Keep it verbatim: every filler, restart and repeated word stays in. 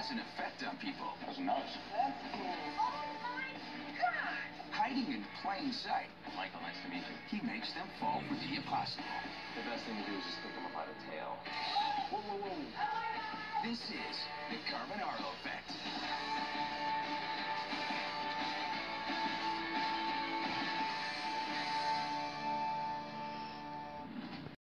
has an effect on people. That's nuts. That's cool. Oh my God! Hiding in plain sight, Michael, nice to meet you. he makes them fall for the impossible. The best thing to do is just pick them up by the tail. Whoa, whoa, whoa. This is the Carbonaro Effect.